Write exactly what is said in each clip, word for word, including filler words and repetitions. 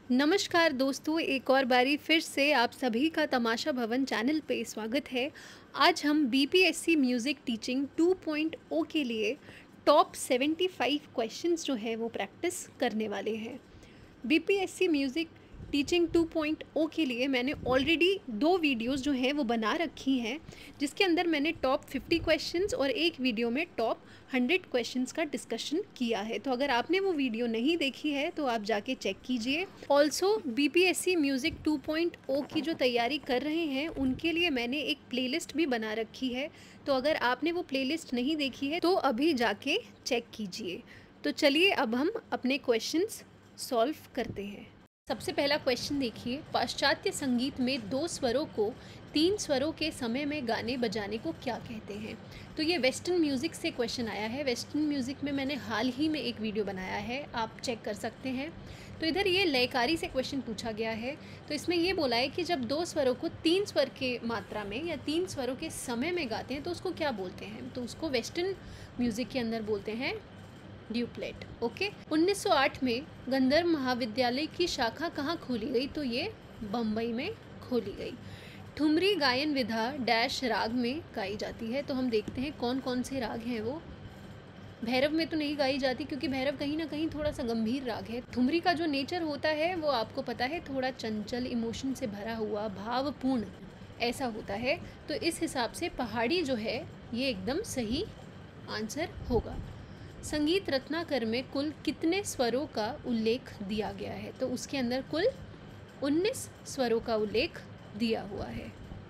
नमस्कार दोस्तों, एक और बारी फिर से आप सभी का तमाशा भवन चैनल पे स्वागत है। आज हम BPSC music teaching two point O के लिए टॉप पचहत्तर क्वेश्चंस जो है वो प्रैक्टिस करने वाले हैं। BPSC music teaching two point O के लिए मैंने ऑलरेडी दो वीडियोस जो हैं वो बना रखी हैं, जिसके अंदर मैंने टॉप फिफ्टी क्वेश्चंस और एक वीडियो में टॉप हंड्रेड क्वेश्चंस का डिस्कशन किया है। तो अगर आपने वो वीडियो नहीं देखी है तो आप जाके चेक कीजिए। Also BPSC music two point O की जो तैयारी कर रहे हैं उनके लिए मैंने एक प्लेलिस्ट भी बना रखी है, तो अगर आपने वो प्लेलिस्ट नहीं देखी है तो अभी जाके चेक कीजिए। तो चलिए अब हम अपने क्वेश्चंस सॉल्व करते हैं। सबसे पहला क्वेश्चन देखिए, पाश्चात्य संगीत में दो स्वरों को तीन स्वरों के समय में गाने बजाने को क्या कहते हैं। तो ये वेस्टर्न म्यूज़िक से क्वेश्चन आया है। वेस्टर्न म्यूज़िक में मैंने हाल ही में एक वीडियो बनाया है, आप चेक कर सकते हैं। तो इधर ये लयकारी से क्वेश्चन पूछा गया है। तो इसमें ये बोला है कि जब दो स्वरों को तीन स्वर के मात्रा में या तीन स्वरों के समय में गाते हैं तो उसको क्या बोलते हैं। तो उसको वेस्टर्न म्यूज़िक के अंदर बोलते हैं ड्यूप्लेट। ओके, उन्नीस सौ आठ में गंधर्व महाविद्यालय की शाखा कहाँ खोली गई। तो ये बम्बई में खोली गई। ठुमरी गायन विधा डैश राग में गाई जाती है। तो हम देखते हैं कौन कौन से राग हैं वो। भैरव में तो नहीं गाई जाती क्योंकि भैरव कहीं ना कहीं थोड़ा सा गंभीर राग है। ठुमरी का जो नेचर होता है वो आपको पता है, थोड़ा चंचल, इमोशन से भरा हुआ, भावपूर्ण ऐसा होता है। तो इस हिसाब से पहाड़ी जो है ये एकदम सही आंसर होगा। संगीत रत्नाकर में कुल कितने स्वरों का उल्लेख दिया गया है। तो उसके अंदर कुल उन्नीस स्वरों का उल्लेख दिया हुआ है।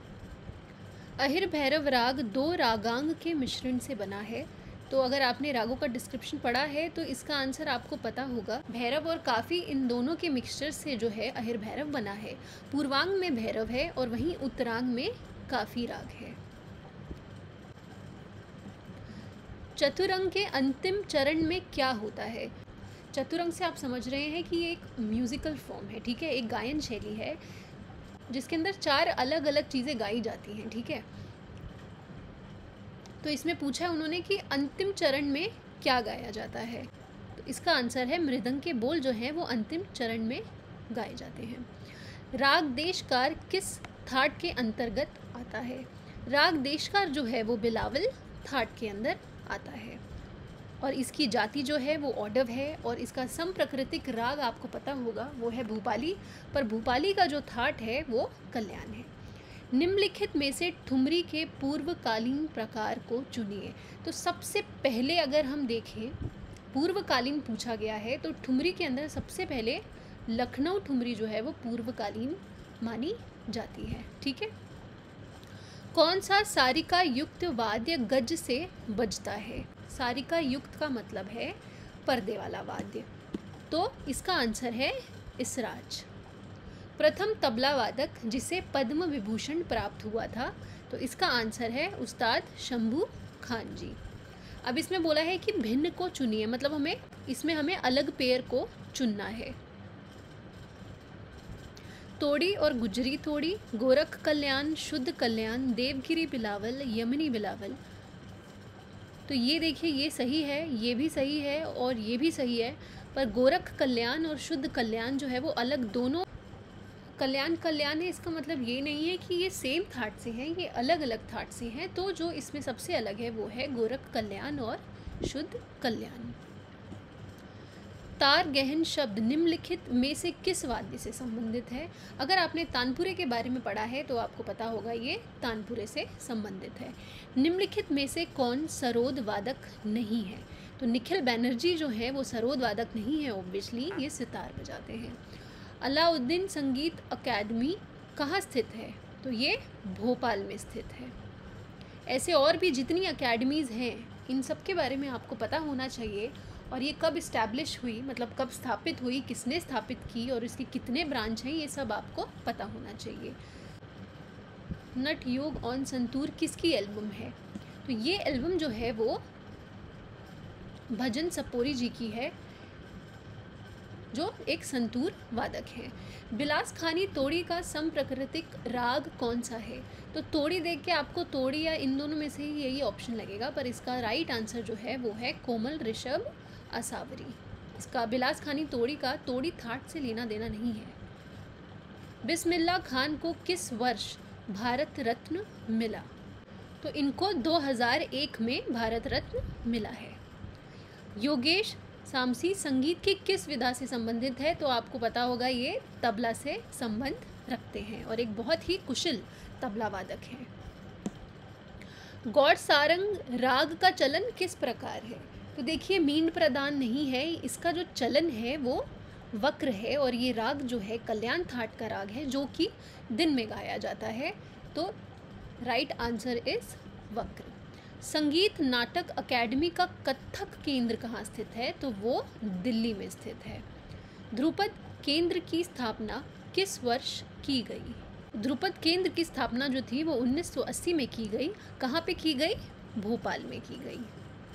अहिर भैरव राग दो रागांग के मिश्रण से बना है। तो अगर आपने रागों का डिस्क्रिप्शन पढ़ा है तो इसका आंसर आपको पता होगा। भैरव और काफ़ी इन दोनों के मिक्सचर से जो है अहिर भैरव बना है। पूर्वांग में भैरव है और वहीं उत्तरांग में काफ़ी राग है। चतुरंग के अंतिम चरण में क्या होता है। चतुरंग से आप समझ रहे हैं कि ये एक म्यूजिकल फॉर्म है, ठीक है, एक गायन शैली है जिसके अंदर चार अलग अलग चीज़ें गाई जाती हैं, ठीक है। तो इसमें पूछा है उन्होंने कि अंतिम चरण में क्या गाया जाता है। तो इसका आंसर है मृदंग के बोल जो हैं वो अंतिम चरण में गाए जाते हैं। राग देशकार किस थाट के अंतर्गत आता है। राग देशकार जो है वो बिलावल थाट के अंदर आता है और इसकी जाति जो है वो ऑडव है और इसका समप्रकृतिक राग आपको पता होगा वो है भूपाली, पर भूपाली का जो थाट है वो कल्याण है। निम्नलिखित में से ठुमरी के पूर्वकालीन प्रकार को चुनिए। तो सबसे पहले अगर हम देखें पूर्वकालीन पूछा गया है तो ठुमरी के अंदर सबसे पहले लखनऊ ठुमरी जो है वो पूर्वकालीन मानी जाती है, ठीक है। कौन सा सारिका युक्त वाद्य गज से बजता है। सारिका युक्त का मतलब है पर्दे वाला वाद्य, तो इसका आंसर है इसराज। प्रथम तबला वादक जिसे पद्म विभूषण प्राप्त हुआ था। तो इसका आंसर है उस्ताद शंभू खान जी। अब इसमें बोला है कि भिन्न को चुनिए, मतलब हमें इसमें हमें अलग पेयर को चुनना है। तोड़ी और गुजरी तोड़ी, गोरख कल्याण, शुद्ध कल्याण, देवगिरी बिलावल, यमनी बिलावल। तो ये देखिए ये सही है, ये भी सही है और ये भी सही है, पर गोरख कल्याण और शुद्ध कल्याण जो है वो अलग दोनों कल्याण कल्याण है। इसका मतलब ये नहीं है कि ये सेम थाट से हैं, ये अलग अलग थाट से हैं। तो जो इसमें सबसे अलग है वो है गोरख कल्याण और शुद्ध कल्याण। तार गहन शब्द निम्नलिखित में से किस वाद्य से संबंधित है। अगर आपने तानपुरे के बारे में पढ़ा है तो आपको पता होगा ये तानपुरे से संबंधित है। निम्नलिखित में से कौन सरोद वादक नहीं है। तो निखिल बैनर्जी जो है वो सरोद वादक नहीं है, ऑब्वियसली ये सितार बजाते हैं। अलाउद्दीन संगीत अकेडमी कहाँ स्थित है। तो ये भोपाल में स्थित है। ऐसे और भी जितनी अकेडमीज़ हैं इन सब के बारे में आपको पता होना चाहिए और ये कब इस्टेब्लिश हुई, मतलब कब स्थापित हुई, किसने स्थापित की और इसके कितने ब्रांच हैं, ये सब आपको पता होना चाहिए। नट योग ऑन संतूर किसकी एल्बम है। तो ये एल्बम जो है वो भजन सपोरी जी की है जो एक संतूर वादक है। बिलास खानी तोड़ी का समप्रकृतिक राग कौन सा है। तो तोड़ी देख के आपको तोड़ी या इन दोनों में से ही यही ऑप्शन लगेगा, पर इसका राइट आंसर जो है वो है कोमल ऋषभ असावरी। का बिलास खानी तोड़ी का तोड़ी थाट से लेना देना नहीं है। बिस्मिल्लाह खान को किस वर्ष भारत रत्न मिला? तो इनको दो हज़ार एक में भारत रत्न मिला है। योगेश सामसी संगीत की किस विधा से संबंधित है? तो आपको पता होगा ये तबला से संबंध रखते हैं और एक बहुत ही कुशल तबला वादक हैं। गौड़ सारंग राग का चलन किस प्रकार है? तो देखिए मीन प्रदान नहीं है, इसका जो चलन है वो वक्र है और ये राग जो है कल्याण थाट का राग है जो कि दिन में गाया जाता है। तो राइट आंसर इज वक्र। संगीत नाटक अकेडमी का कथक केंद्र कहाँ स्थित है? तो वो दिल्ली में स्थित है। ध्रुपद केंद्र की स्थापना किस वर्ष की गई? ध्रुपद केंद्र की स्थापना जो थी वो उन्नीस सौ अस्सी में की गई। कहाँ पे की गई? भोपाल में की गई।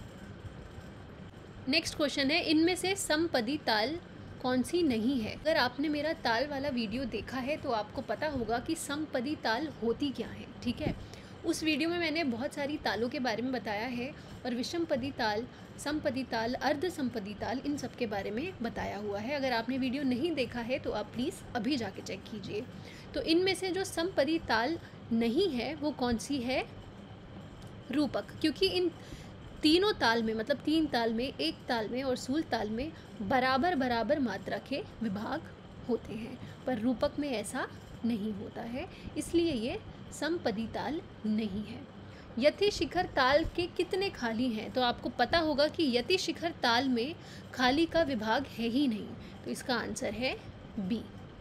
नेक्स्ट क्वेश्चन है, इनमें से समपदी ताल कौन सी नहीं है? अगर आपने मेरा ताल वाला वीडियो देखा है तो आपको पता होगा कि समपदी ताल होती क्या है। ठीक है, उस वीडियो में मैंने बहुत सारी तालों के बारे में बताया है और विषमपदी ताल, समपदी ताल, अर्ध समपदी ताल, इन सब के बारे में बताया हुआ है। अगर आपने वीडियो नहीं देखा है तो आप प्लीज़ अभी जाके चेक कीजिए। तो इनमें से जो समपदी ताल नहीं है वो कौन सी है? रूपक, क्योंकि इन तीनों ताल में, मतलब तीन ताल में, एक ताल में और सूल ताल में बराबर बराबर मात्रा के विभाग होते हैं, पर रूपक में ऐसा नहीं होता है, इसलिए ये समपदी ताल नहीं है। यति शिखर ताल के कितने खाली हैं? तो आपको पता होगा कि यति शिखर ताल में खाली का विभाग है ही नहीं, तो इसका आंसर है बी।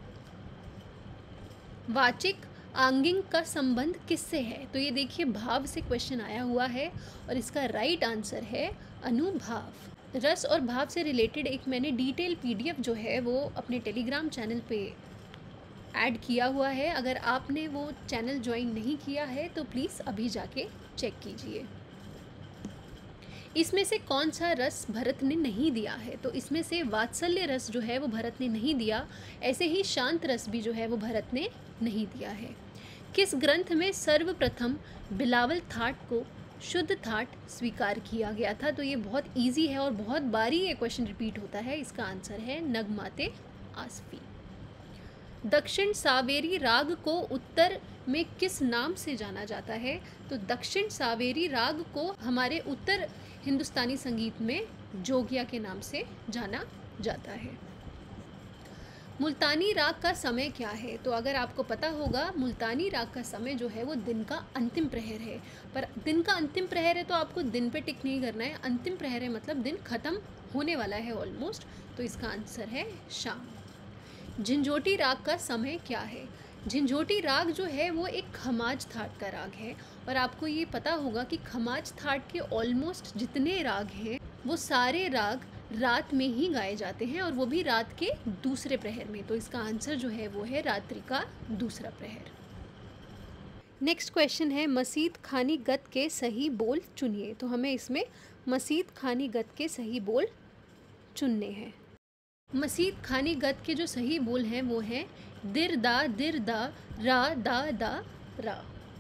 वाचिक आंगिक का संबंध किससे है? तो ये देखिए भाव से क्वेश्चन आया हुआ है और इसका राइट आंसर है अनुभाव। रस और भाव से रिलेटेड एक मैंने डिटेल पीडीएफ जो है वो अपने टेलीग्राम चैनल पे ऐड किया हुआ है। अगर आपने वो चैनल ज्वाइन नहीं किया है तो प्लीज़ अभी जाके चेक कीजिए। इसमें से कौन सा रस भरत ने नहीं दिया है? तो इसमें से वात्सल्य रस जो है वो भरत ने नहीं दिया, ऐसे ही शांत रस भी जो है वो भरत ने नहीं दिया है। किस ग्रंथ में सर्वप्रथम बिलावल थाट को शुद्ध थाट स्वीकार किया गया था? तो ये बहुत इजी है और बहुत बारी ये क्वेश्चन रिपीट होता है। इसका आंसर है नगमाते आसफी। दक्षिण सावेरी राग को उत्तर में किस नाम से जाना जाता है? तो दक्षिण सावेरी राग को हमारे उत्तर हिंदुस्तानी संगीत में जोगिया के नाम से जाना जाता है। मुल्तानी राग का समय क्या है? तो अगर आपको पता होगा मुल्तानी राग का समय जो है वो दिन का अंतिम प्रहर है, पर दिन का अंतिम प्रहर है तो आपको दिन पे टिक नहीं करना है, अंतिम प्रहर है मतलब दिन खत्म होने वाला है ऑलमोस्ट, तो इसका आंसर है शाम। झंझोटी राग का समय क्या है? झंझोटी राग जो है वो एक खमाज थाट का राग है और आपको ये पता होगा कि खमाज थाट के ऑलमोस्ट जितने राग हैं वो सारे राग रात में ही गाए जाते हैं और वो भी रात के दूसरे प्रहर में, तो इसका आंसर जो है वो है रात्रि का दूसरा प्रहर। नेक्स्ट क्वेश्चन है, मसीद खानी गत के सही बोल चुनिए। तो हमें इसमें मसीद खानी गत के सही बोल चुनने हैं। मसीद खानी गत के जो सही बोल हैं वो हैं दिर दा दिर दा रा दा दा रा।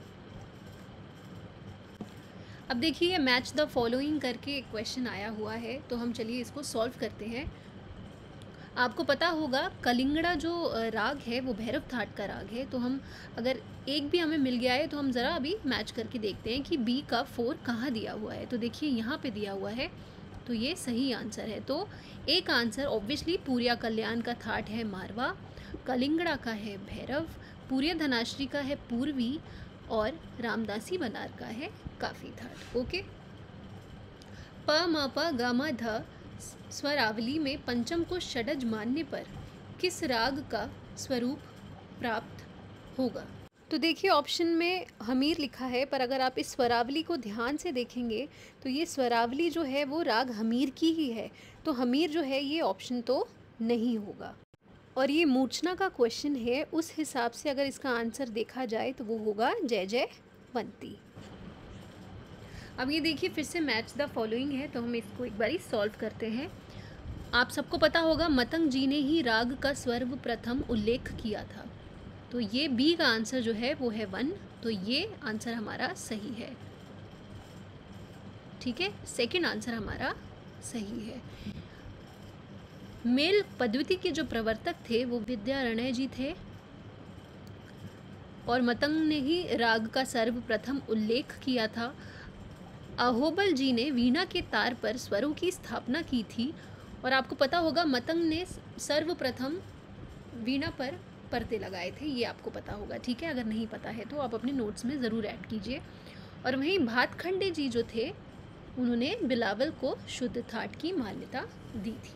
अब देखिए ये मैच द फॉलोइंग करके एक क्वेश्चन आया हुआ है, तो हम चलिए इसको सॉल्व करते हैं। आपको पता होगा कलिंगड़ा जो राग है वो भैरव थाट का राग है, तो हम अगर एक भी हमें मिल गया है तो हम ज़रा अभी मैच करके देखते हैं कि बी का फोर कहाँ दिया हुआ है। तो देखिए यहाँ पे दिया हुआ है, तो ये सही आंसर है। तो एक आंसर ऑब्वियसली पूर्या कल्याण का थाट है मारवा, कलिंगड़ा का है भैरव, पूर्या धनाश्री का है पूर्वी और रामदासी बनार का है काफी थाट। ओके, प म प ग म ध स्वरावली में पंचम को षडज मानने पर किस राग का स्वरूप प्राप्त होगा? तो देखिए ऑप्शन में हमीर लिखा है, पर अगर आप इस स्वरावली को ध्यान से देखेंगे तो ये स्वरावली जो है वो राग हमीर की ही है, तो हमीर जो है ये ऑप्शन तो नहीं होगा। और ये मूर्छना का क्वेश्चन है, उस हिसाब से अगर इसका आंसर देखा जाए तो वो होगा जय जय वंती। अब ये देखिए फिर से मैच द फॉलोइंग है, तो हम इसको एक बारी सॉल्व करते हैं। आप सबको पता होगा मतंग जी ने ही राग का सर्वप्रथम उल्लेख किया था, तो ये बी का आंसर जो है वो है वन, तो ये आंसर हमारा सही है। ठीक है, सेकंड आंसर हमारा सही है। मेल पद्धति के जो प्रवर्तक थे वो विद्यारण्य जी थे और मतंग ने ही राग का सर्वप्रथम उल्लेख किया था। अहोबल जी ने वीणा के तार पर स्वरों की स्थापना की थी और आपको पता होगा मतंग ने सर्वप्रथम वीणा पर परते लगाए थे, ये आपको पता होगा, ठीक है। अगर नहीं पता है तो आप अपने नोट्स में ज़रूर ऐड कीजिए। और वहीं भातखंडे जी जो थे उन्होंने बिलावल को शुद्ध ठाट की मान्यता दी थी।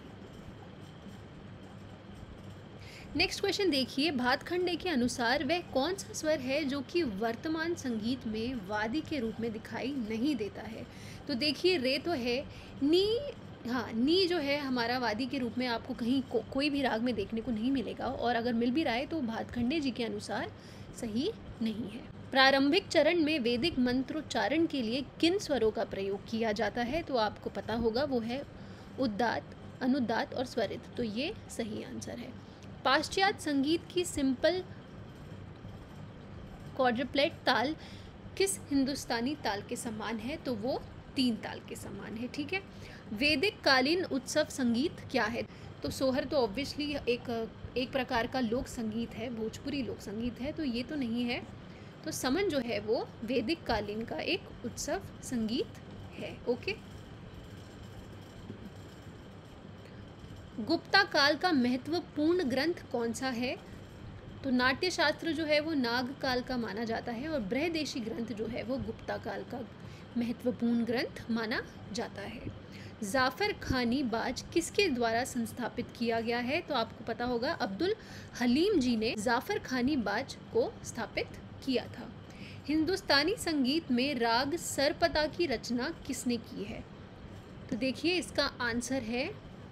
नेक्स्ट क्वेश्चन देखिए, भातखंडे के अनुसार वह कौन सा स्वर है जो कि वर्तमान संगीत में वादी के रूप में दिखाई नहीं देता है। तो देखिए रे तो है, नी, हाँ नी जो है हमारा वादी के रूप में आपको कहीं को, कोई भी राग में देखने को नहीं मिलेगा और अगर मिल भी रहा है तो भातखंडे जी के अनुसार सही नहीं है। प्रारंभिक चरण में वैदिक मंत्रोच्चारण के लिए किन स्वरों का प्रयोग किया जाता है। तो आपको पता होगा वो है उद्दात, अनुदात और स्वरित, तो ये सही आंसर है। पाश्चात्य संगीत की सिंपल क्वाड्रुप्लेट ताल किस हिंदुस्तानी ताल के समान है। तो वो तीन ताल के समान है, ठीक है। वैदिक कालीन उत्सव संगीत क्या है। तो सोहर तो ऑब्वियसली एक एक प्रकार का लोक संगीत है, भोजपुरी लोक संगीत है, तो ये तो नहीं है। तो समन जो है वो वैदिक कालीन का एक उत्सव संगीत है, ओके। गुप्ता काल का महत्वपूर्ण ग्रंथ कौन सा है। तो नाट्य शास्त्र जो है वो नाग काल का माना जाता है और बृहदेशी ग्रंथ जो है वो गुप्ता काल का महत्वपूर्ण ग्रंथ माना जाता है। जाफर खानी बाज किसके द्वारा संस्थापित किया गया है। तो आपको पता होगा अब्दुल हलीम जी ने जाफर खानी बाज को स्थापित किया था। हिंदुस्तानी संगीत में राग सरपदा की रचना किसने की है। तो देखिए इसका आंसर है,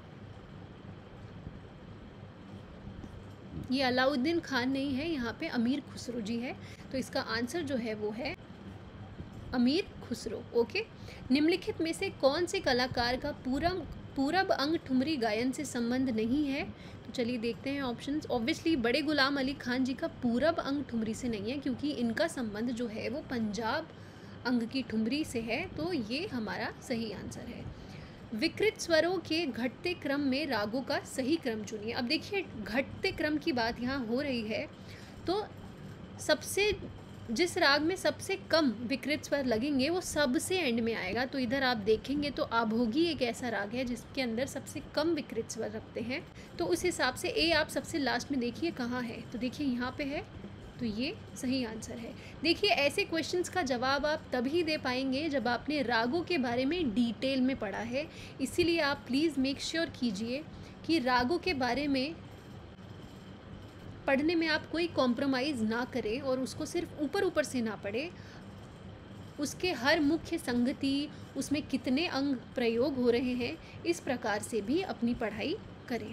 ये अलाउद्दीन खान नहीं है, यहाँ पे अमीर खुसरो जी है। तो इसका आंसर जो है वो है अमीर खुसरो, ओके। निम्नलिखित में से कौन से कलाकार का पूरब पूरब अंग ठुमरी गायन से संबंध नहीं है। तो चलिए देखते हैं ऑप्शंस। ऑब्वियसली बड़े गुलाम अली खान जी का पूरब अंग ठुमरी से नहीं है क्योंकि इनका संबंध जो है वो पंजाब अंग की ठुमरी से है, तो ये हमारा सही आंसर है। विकृत स्वरों के घटते क्रम में रागों का सही क्रम चुनिए। अब देखिए घटते क्रम की बात यहाँ हो रही है, तो सबसे जिस राग में सबसे कम विकृत स्वर लगेंगे वो सबसे एंड में आएगा। तो इधर आप देखेंगे तो आभोगी एक ऐसा राग है जिसके अंदर सबसे कम विकृत स्वर रखते हैं, तो उस हिसाब से ए आप सबसे लास्ट में देखिए कहाँ है। तो देखिए यहाँ पे है, तो ये सही आंसर है। देखिए ऐसे क्वेश्चंस का जवाब आप तभी दे पाएंगे जब आपने रागों के बारे में डिटेल में पढ़ा है। इसीलिए आप प्लीज़ मेक श्योर कीजिए कि रागों के बारे में पढ़ने में आप कोई कॉम्प्रोमाइज़ ना करें और उसको सिर्फ ऊपर ऊपर से ना पढ़ें। उसके हर मुख्य संगति, उसमें कितने अंग प्रयोग हो रहे हैं, इस प्रकार से भी अपनी पढ़ाई करें।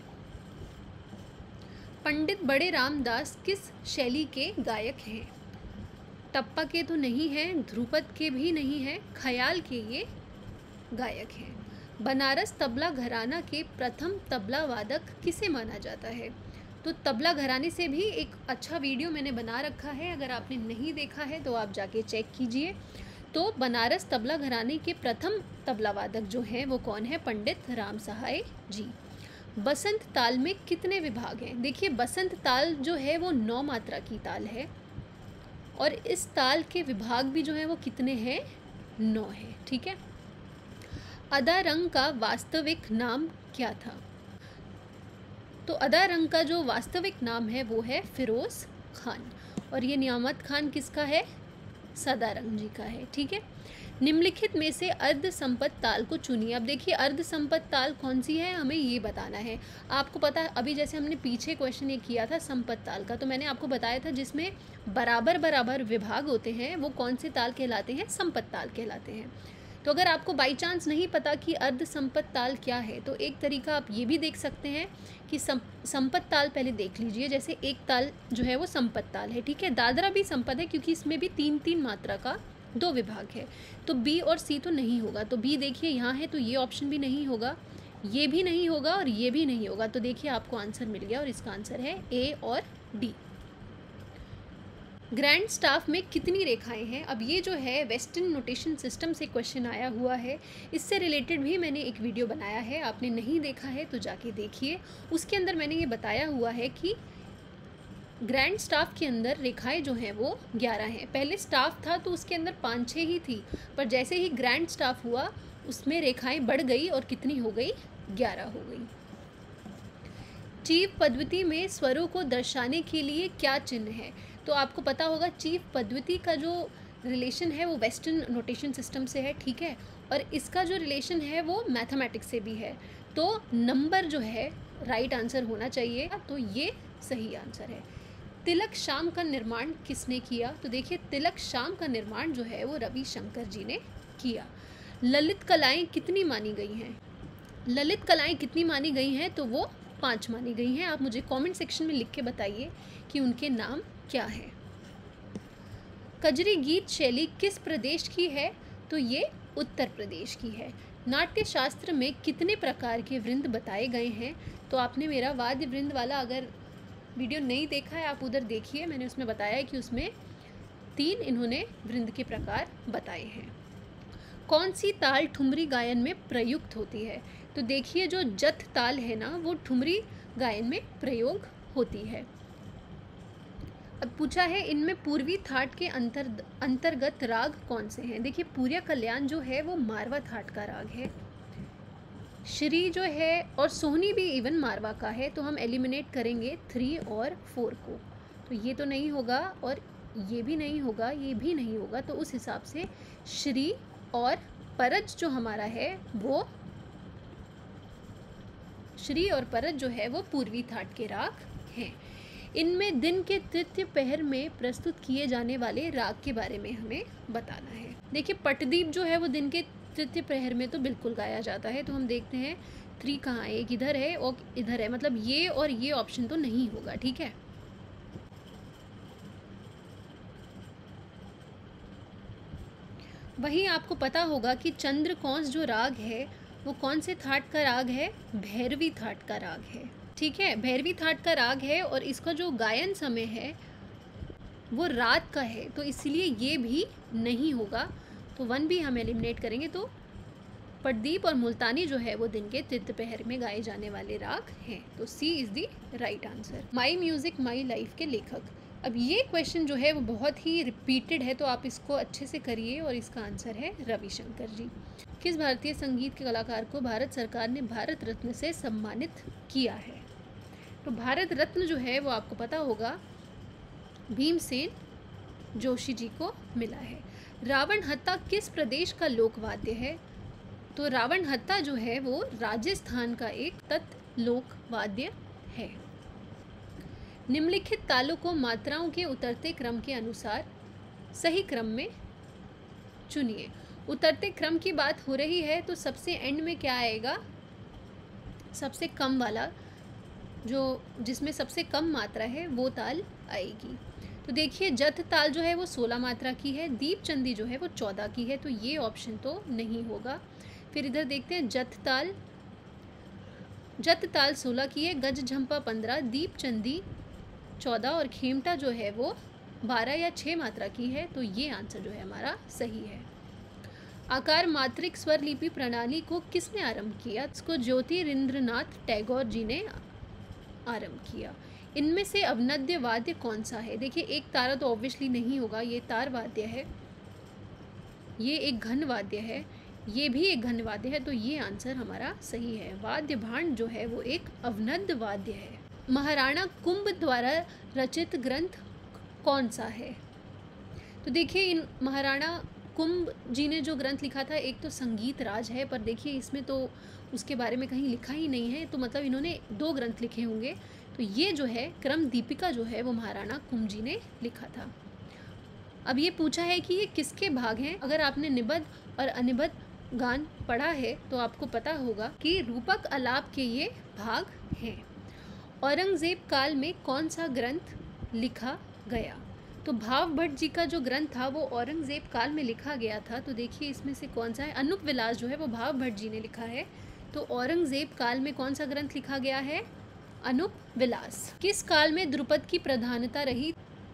पंडित बड़े रामदास किस शैली के गायक हैं। टप्पा के तो नहीं हैं, ध्रुपद के भी नहीं हैं, ख्याल के ये गायक हैं। बनारस तबला घराना के प्रथम तबला वादक किसे माना जाता है। तो तबला घराने से भी एक अच्छा वीडियो मैंने बना रखा है, अगर आपने नहीं देखा है तो आप जाके चेक कीजिए। तो बनारस तबला घराने के प्रथम तबला वादक जो हैं वो कौन है, पंडित राम सहाय जी। बसंत ताल में कितने विभाग हैं। देखिए बसंत ताल जो है वो नौ मात्रा की ताल है और इस ताल के विभाग भी जो है वो कितने हैं, नौ है, ठीक है। अदा रंग का वास्तविक नाम क्या था। तो अदा रंग का जो वास्तविक नाम है वो है फिरोज खान और ये नियामत खान किसका है, सदारंग जी का है, ठीक है। निम्नलिखित में से अर्ध संपत ताल को चुनिए। अब देखिए अर्ध संपत ताल कौन सी है, हमें ये बताना है। आपको पता है अभी जैसे हमने पीछे क्वेश्चन ये किया था संपत ताल का, तो मैंने आपको बताया था जिसमें बराबर बराबर विभाग होते हैं वो कौन से ताल कहलाते हैं, संपत ताल कहलाते हैं। तो अगर आपको बाई चांस नहीं पता कि अर्ध संपत ताल क्या है, तो एक तरीका आप ये भी देख सकते हैं कि संपत ताल पहले देख लीजिए। जैसे एक ताल जो है वो संपत ताल है, ठीक है। दादरा भी संपत है क्योंकि इसमें भी तीन तीन मात्रा का दो विभाग है, तो बी और सी तो नहीं होगा। तो बी देखिए यहाँ है, तो ये ऑप्शन भी नहीं होगा, ये भी नहीं होगा और ये भी नहीं होगा। तो देखिए आपको आंसर मिल गया और इसका आंसर है ए और डी। ग्रैंड स्टाफ में कितनी रेखाएं हैं? अब ये जो है वेस्टर्न नोटेशन सिस्टम से क्वेश्चन आया हुआ है। इससे रिलेटेड भी मैंने एक वीडियो बनाया है, आपने नहीं देखा है तो जाके देखिए। उसके अंदर मैंने ये बताया हुआ है कि ग्रैंड स्टाफ के अंदर रेखाएं जो हैं वो ग्यारह हैं। पहले स्टाफ था तो उसके अंदर पाँच छः ही थी, पर जैसे ही ग्रैंड स्टाफ हुआ उसमें रेखाएं बढ़ गई और कितनी हो गई? ग्यारह हो गई। चीव पद्धति में स्वरों को दर्शाने के लिए क्या चिन्ह है? तो आपको पता होगा चीव पद्धति का जो रिलेशन है वो वेस्टर्न नोटेशन सिस्टम से है, ठीक है, और इसका जो रिलेशन है वो मैथमेटिक्स से भी है। तो नंबर जो है राइट आंसर होना चाहिए, तो ये सही आंसर है। तिलक शाम का निर्माण किसने किया? तो देखिए तिलक शाम का निर्माण जो है वो रविशंकर जी ने किया। ललित कलाएं कितनी मानी गई हैं? ललित कलाएं कितनी मानी गई हैं? तो वो पांच मानी गई हैं। आप मुझे कमेंट सेक्शन में लिख के बताइए कि उनके नाम क्या है। कजरी गीत शैली किस प्रदेश की है? तो ये उत्तर प्रदेश की है। नाट्य शास्त्र में कितने प्रकार के वृंद बताए गए हैं? तो आपने मेरा वाद्य वृंद वाला अगर वीडियो नहीं देखा है आप उधर देखिए, मैंने उसमें बताया है कि उसमें तीन इन्होंने वृंद के प्रकार बताए हैं। कौन सी ताल ठुमरी गायन में प्रयुक्त होती है? तो देखिए जो जथ ताल है ना वो ठुमरी गायन में प्रयोग होती है। अब पूछा है इनमें पूर्वी थाट के अंतर अंतर्गत राग कौन से हैं? देखिए पूर्या कल्याण जो है वो मारवा थाट का राग है। श्री जो है और सोहनी भी इवन मारवा का है, तो हम एलिमिनेट करेंगे थ्री और फोर को। तो ये तो नहीं होगा और ये भी नहीं होगा, ये भी नहीं होगा, तो उस हिसाब से श्री और परज जो हमारा है वो श्री और परज जो है वो पूर्वी थाट के राग हैं। इनमें दिन के तृतीय पहर में प्रस्तुत किए जाने वाले राग के बारे में हमें बताना है। देखिए पटदीप जो है वो दिन के तृतीय प्रहर में तो बिल्कुल गाया जाता है, तो हम देखते हैं थ्री कहाँ है, एक इधर है और इधर है, मतलब ये और ये ऑप्शन तो नहीं होगा, ठीक है। वहीं आपको पता होगा कि चंद्रकौंस जो राग है वो कौन से थाट का राग है? भैरवी थाट का राग है, ठीक है, भैरवी थाट का राग है और इसका जो गायन समय है वो रात का है, तो इसलिए ये भी नहीं होगा, तो वन भी हम एलिमिनेट करेंगे। तो पटदीप और मुल्तानी जो है वो दिन के तृतीय पहर में गाए जाने वाले राग हैं, तो C is the right answer. My music my life के लेखक, अब ये क्वेश्चन जो है वो बहुत ही रिपीटेड है, तो आप इसको अच्छे से करिए और इसका आंसर है रविशंकर जी। किस भारतीय संगीत के कलाकार को भारत सरकार ने भारत रत्न से सम्मानित किया है? तो भारत रत्न जो है वो आपको पता होगा भीमसेन जोशी जी को मिला है। रावण हत्ता किस प्रदेश का लोकवाद्य है? तो रावण हत्ता जो है वो राजस्थान का एक तत् लोकवाद्य है। निम्नलिखित तालों को मात्राओं के उतरते क्रम के अनुसार सही क्रम में चुनिए। उतरते क्रम की बात हो रही है तो सबसे एंड में क्या आएगा? सबसे कम वाला, जो जिसमें सबसे कम मात्रा है वो ताल आएगी। तो देखिए जथ ताल जो है वो सोलह मात्रा की है, दीपचंदी जो है वो चौदह की है, तो ये ऑप्शन तो नहीं होगा। फिर इधर देखते हैं जथ ताल, जथ ताल सोलह की है, गज झंपा पंद्रह, दीपचंदी चौदह और खेमटा जो है वो बारह या छः मात्रा की है, तो ये आंसर जो है हमारा सही है। आकार मात्रिक स्वर लिपि प्रणाली को किसने आरंभ किया? इसको ज्योतिरिंद्रनाथ टैगोर जी ने आरंभ किया। इनमें से अवनद्य वाद्य कौन सा है? देखिए एक तारा तो ऑब्वियसली नहीं होगा, ये तार वाद्य है, ये एक घन वाद्य है, ये भी एक घन वाद्य है, तो ये आंसर हमारा सही है। वाद्य भांड जो है वो एक अवनद्य वाद्य है। महाराणा कुंभ द्वारा रचित ग्रंथ कौन सा है? तो देखिए इन महाराणा कुंभ जी ने जो ग्रंथ लिखा था, एक तो संगीत राज है, पर देखिए इसमें तो उसके बारे में कहीं लिखा ही नहीं है, तो मतलब इन्होंने दो ग्रंथ लिखे होंगे। तो ये जो है क्रम दीपिका जो है वो महाराणा कुंभ जी ने लिखा था। अब ये पूछा है कि ये किसके भाग हैं? अगर आपने निबद्ध और अनिबद्ध गान पढ़ा है तो आपको पता होगा कि रूपक आलाप के ये भाग हैं। औरंगजेब काल में कौन सा ग्रंथ लिखा गया? तो भाव भट्ट जी का जो ग्रंथ था वो औरंगजेब काल में लिखा गया था। तो देखिए इसमें से कौन सा है? अनूप विलास जो है वो भाव भट्ट जी ने लिखा है। तो औरंगजेब काल में कौन सा ग्रंथ लिखा गया है? अनूप विलास। किस काल में द्रुपद की प्रधानता रही?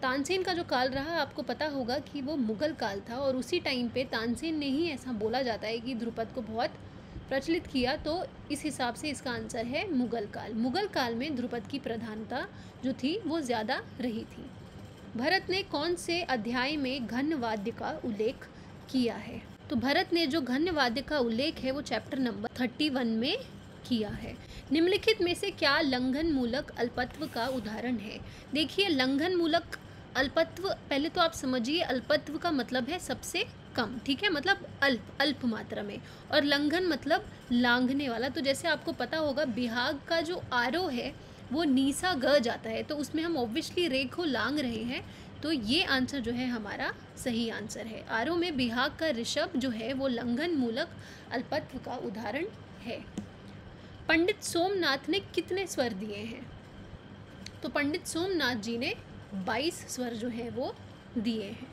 तानसेन का जो काल रहा आपको पता होगा कि वो मुग़ल काल था और उसी टाइम पे तानसेन ने ही ऐसा बोला जाता है कि ध्रुपद को बहुत प्रचलित किया, तो इस हिसाब से इसका आंसर है मुग़ल काल। मुग़ल काल में ध्रुपद की प्रधानता जो थी वो ज़्यादा रही थी। भरत ने कौन से अध्याय में घन वाद्य का उल्लेख किया है? तो भरत ने जो घन वाद्य का उल्लेख है वो चैप्टर नंबर थर्टी वन में किया है। निम्नलिखित में से क्या लंघन मूलक अल्पत्व का उदाहरण है? देखिए, लंघन मूलक अल्पत्व, पहले तो आप समझिए अल्पत्व का मतलब है सबसे कम, ठीक है, मतलब अल्प अल्प मात्रा में, और लंघन मतलब लांघने वाला। तो जैसे आपको पता होगा बिहाग का जो आरोह है वो नीसा ग जाता है, तो उसमें हम ऑब्वियसली रे को लांग रहे हैं, तो ये आंसर जो है हमारा सही आंसर है। आरोह में बिहाग का ऋषभ जो है वो लंघन मूलक अल्पत्व का उदाहरण है। पंडित सोमनाथ ने कितने स्वर दिए हैं? तो पंडित सोमनाथ जी ने बाईस स्वर जो है वो दिए हैं।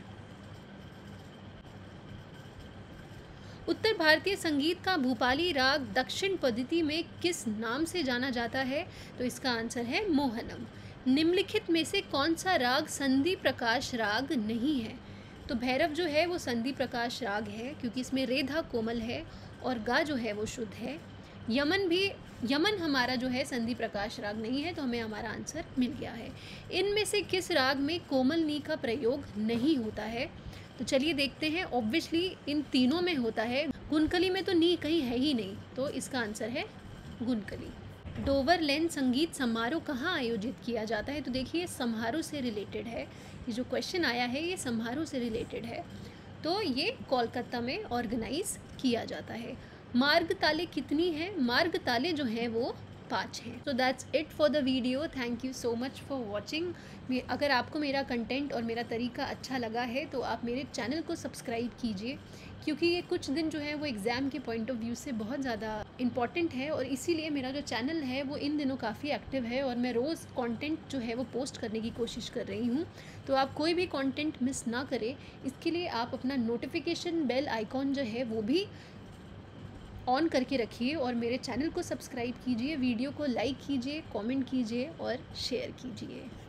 उत्तर भारतीय संगीत का भूपाली राग दक्षिण पद्धति में किस नाम से जाना जाता है? तो इसका आंसर है मोहनम। निम्नलिखित में से कौन सा राग संधि प्रकाश राग नहीं है? तो भैरव जो है वो संधि प्रकाश राग है, क्योंकि इसमें रेधा कोमल है और गा जो है वो शुद्ध है। यमन भी यमन हमारा जो है संधि प्रकाश राग नहीं है, तो हमें हमारा आंसर मिल गया है। इनमें से किस राग में कोमल नी का प्रयोग नहीं होता है? तो चलिए देखते हैं। ऑब्वियसली इन तीनों में होता है, गुनकली में तो नी कहीं है ही नहीं, तो इसका आंसर है गुनकली। डोवरलैंड संगीत समारोह कहाँ आयोजित किया जाता है? तो देखिए समारोह से रिलेटेड है, ये जो क्वेश्चन आया है ये समारोह से रिलेटेड है, तो ये कोलकाता में ऑर्गेनाइज किया जाता है। मार्ग ताले कितनी हैं? मार्ग ताले जो हैं वो पाँच हैं। So that's it for the video. Thank you so much for watching. अगर आपको मेरा कंटेंट और मेरा तरीका अच्छा लगा है तो आप मेरे चैनल को सब्सक्राइब कीजिए, क्योंकि ये कुछ दिन जो है वो एग्ज़ाम के पॉइंट ऑफ व्यू से बहुत ज़्यादा इम्पॉर्टेंट है, और इसीलिए मेरा जो चैनल है वो इन दिनों काफ़ी एक्टिव है और मैं रोज़ कंटेंट जो है वो पोस्ट करने की कोशिश कर रही हूँ। तो आप कोई भी कंटेंट मिस ना करें, इसके लिए आप अपना नोटिफिकेशन बेल आइकॉन जो है वो भी ऑन करके रखिए और मेरे चैनल को सब्सक्राइब कीजिए, वीडियो को लाइक कीजिए, कमेंट कीजिए और शेयर कीजिए।